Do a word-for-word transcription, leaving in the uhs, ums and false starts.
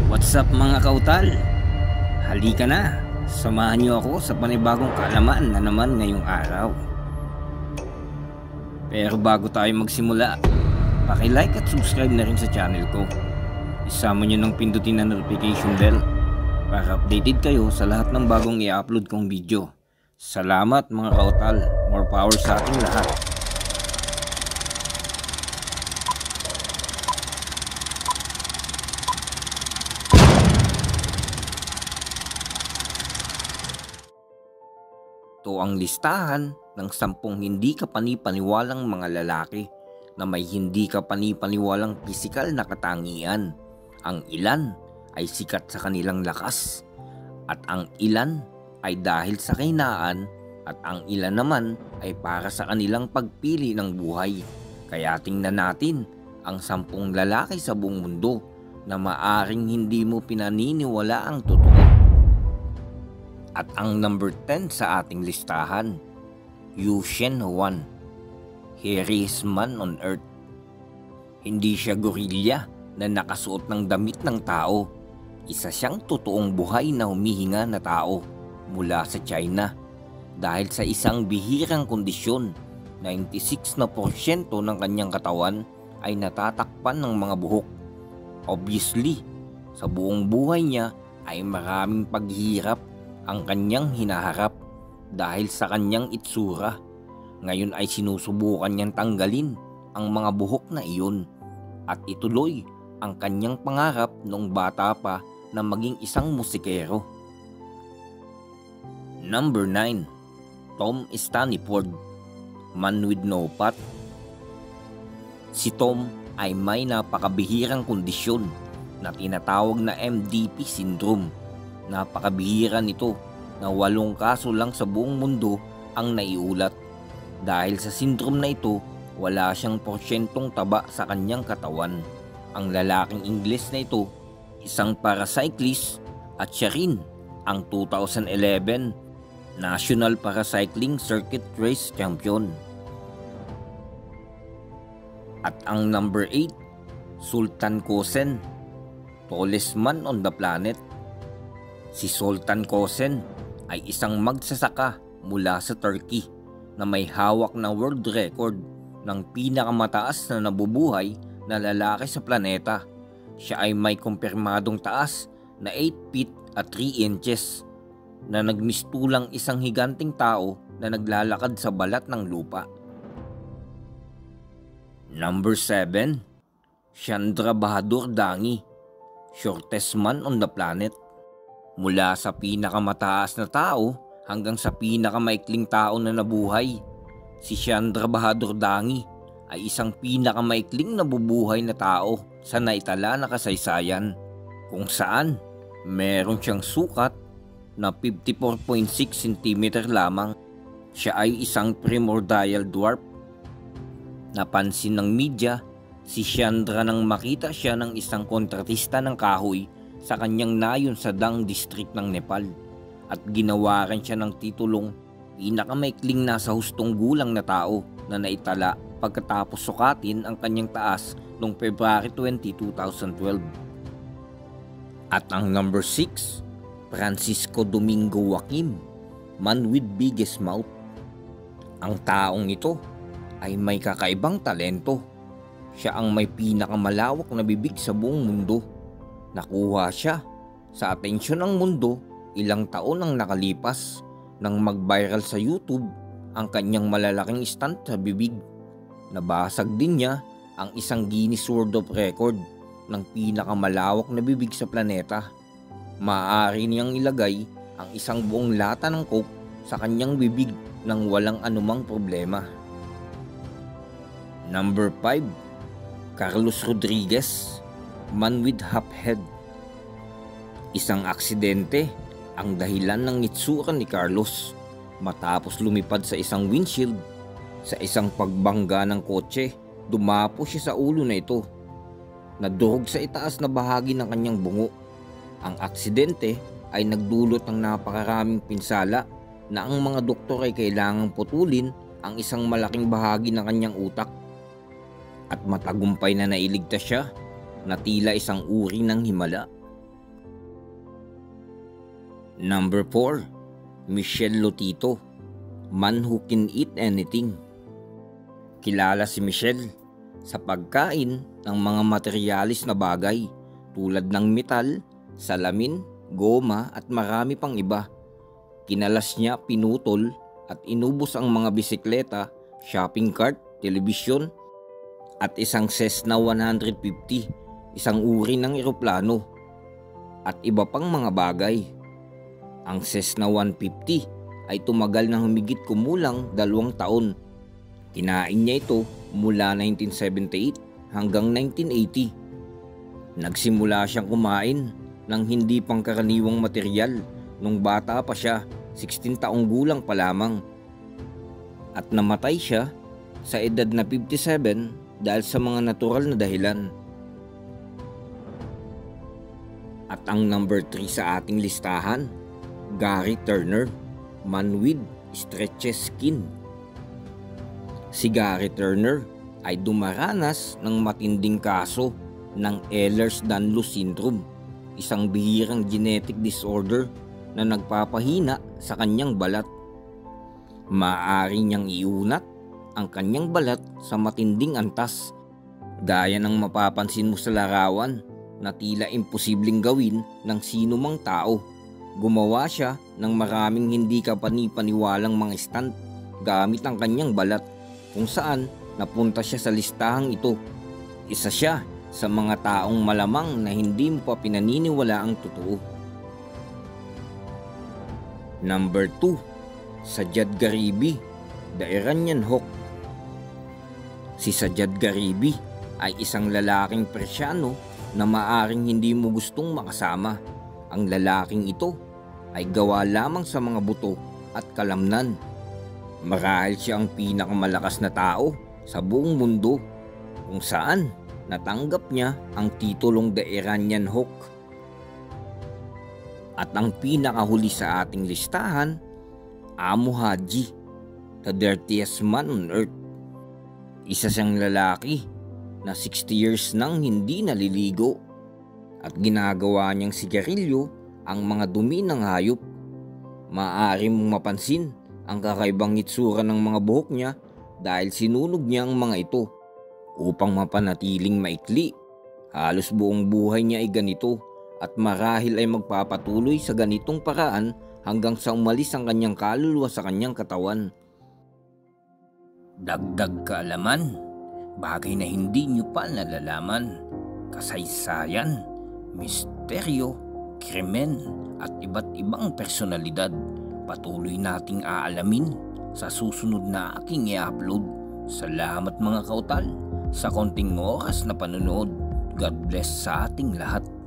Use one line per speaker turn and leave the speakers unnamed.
What's up mga kautal? Halika na, samahan niyo ako sa panibagong kaalaman na naman ngayong araw. Pero bago tayo magsimula, paki-like at subscribe na rin sa channel ko. Isama niyo ng pindutin na notification bell para updated kayo sa lahat ng bagong i-upload kong video. Salamat mga kautal, more power sa ating lahat. Ito ang listahan ng sampung hindi kapani-paniwalang mga lalaki na may hindi kapani-paniwalang pisikal na katangian. Ang ilan ay sikat sa kanilang lakas at ang ilan ay dahil sa kahinaan at ang ilan naman ay para sa kanilang pagpili ng buhay. Kaya tingnan natin ang sampung lalaki sa buong mundo na maaring hindi mo pinaniniwala ang totoo. At ang number ten sa ating listahan, Yushen Wan, hairiest man on earth. Hindi siya gorilla na nakasuot ng damit ng tao. Isa siyang totoong buhay na humihinga na tao mula sa China. Dahil sa isang bihirang kondisyon, ninety-six na porsyento ng kanyang katawan ay natatakpan ng mga buhok. Obviously, sa buong buhay niya ay maraming paghihirap ang kanyang hinaharap dahil sa kanyang itsura. Ngayon ay sinusubukan niyang tanggalin ang mga buhok na iyon at ituloy ang kanyang pangarap noong bata pa na maging isang musikero. Number nine. Tom Staniford, man with no pot. Si Tom ay may napakabihirang kondisyon na tinatawag na M D P syndrome. Napakabihira nito na walong kaso lang sa buong mundo ang naiulat. Dahil sa syndrome na ito, wala siyang porsyentong taba sa kanyang katawan. Ang lalaking Ingles na ito, isang paracyclist at siya rin ang two thousand eleven National Paracycling Circuit Race Champion. At ang number eight, Sultan Kosen, tallest man on the planet. Si Sultan Kosen ay isang magsasaka mula sa Turkey na may hawak na world record ng pinakamataas na nabubuhay na lalaki sa planeta. Siya ay may kumpirmadong taas na eight feet at three inches na nagmistulang isang higanting tao na naglalakad sa balat ng lupa. Number seven. Chandra Bahadur Dangi, shortest man on the planet. Mula sa pinakamataas na tao hanggang sa pinakamaikling tao na nabuhay, si Chandra Bahadur Dangi ay isang pinakamaikling nabubuhay na tao sa naitala na kasaysayan, kung saan meron siyang sukat na fifty-four point six centimeter lamang. Siya ay isang primordial dwarf. Napansin ng media si Chandra nang makita siya ng isang kontratista ng kahoy sa kanyang nayon sa Dang District ng Nepal at ginawaran siya ng titulong pinakamaikling nasa hustong gulang na tao na naitala pagkatapos sukatin ang kanyang taas noong February twentieth, two thousand twelve. At ang number six, Francisco Domingo Joaquim, man with biggest mouth. Ang taong ito ay may kakaibang talento. Siya ang may pinakamalawak na bibig sa buong mundo. Nakuha siya sa atensyon ng mundo ilang taon ang nakalipas nang mag-viral sa YouTube ang kanyang malalaking stunt sa bibig. Nabasag din niya ang isang Guinness World of Record ng pinakamalawak na bibig sa planeta. Maaari niyang ilagay ang isang buong lata ng Coke sa kanyang bibig nang walang anumang problema. Number five. Carlos Rodriguez, man with half head. Isang aksidente ang dahilan ng itsura ni Carlos matapos lumipad sa isang windshield. Sa isang pagbangga ng kotse, dumapo siya sa ulo na ito. Nadurog sa itaas na bahagi ng kanyang bungo. Ang aksidente ay nagdulot ng napakaraming pinsala na ang mga doktor ay kailangang putulin ang isang malaking bahagi ng kanyang utak. At matagumpay na nailigtas siya na tila isang uri ng himala. Number four. Michelle Lotito, man who can eat anything. Kilala si Michelle sa pagkain ng mga materialis na bagay tulad ng metal, salamin, goma at marami pang iba. Kinalas niya, pinutol at inubos ang mga bisikleta, shopping cart, telebisyon at isang Cessna one fifty, isang uri ng eroplano at iba pang mga bagay. Ang Cessna one fifty ay tumagal ng humigit kumulang dalawang taon. Kinain niya ito mula nineteen seventy-eight hanggang nineteen eighty. Nagsimula siyang kumain ng hindi pangkaraniwang material nung bata pa siya, sixteen taong gulang pa lamang. At namatay siya sa edad na fifty-seven dahil sa mga natural na dahilan. At ang number three sa ating listahan, Gary Turner, man with stretches skin. Si Gary Turner ay dumaranas ng matinding kaso ng Ehlers-Danlos syndrome, isang bihirang genetic disorder na nagpapahina sa kanyang balat. Maaari niyang iunat ang kanyang balat sa matinding antas, gaya ng mapapansin mo sa larawan na tila imposibleng gawin ng sino mang tao. Gumawa siya ng maraming hindi kapani-paniwalang mga stunt gamit ang kanyang balat, kung saan napunta siya sa listahang ito. Isa siya sa mga taong malamang na hindi mo pa pinaniniwala ang totoo. Number two. Sajjad Garibi, the Iranian Hawk. Si Sajjad Garibi ay isang lalaking Persyano na maaring hindi mo gustong makasama. Ang lalaking ito ay gawa lamang sa mga buto at kalamnan. Marahil siya ang pinakamalakas na tao sa buong mundo, kung saan natanggap niya ang titulong The Iranian Hawk. At ang pinakahuli sa ating listahan, Amo Haji, the dirtiest man on earth. Isa siyang lalaki na sixty years nang hindi naliligo at ginagawa niyang sigarilyo ang mga dumi ng hayop. Maaari mong mapansin ang kakaibang itsura ng mga buhok niya dahil sinunog niya ang mga ito upang mapanatiling maikli. Halos buong buhay niya ay ganito at marahil ay magpapatuloy sa ganitong paraan hanggang sa umalis ang kanyang kaluluwa sa kanyang katawan. Dagdag kaalaman, bagay na hindi nyo pa nalalaman, kasaysayan, misteryo, krimen at iba't ibang personalidad. Patuloy nating aalamin sa susunod na aking i-upload. Salamat mga kautal sa konting oras na panonood. God bless sa ating lahat.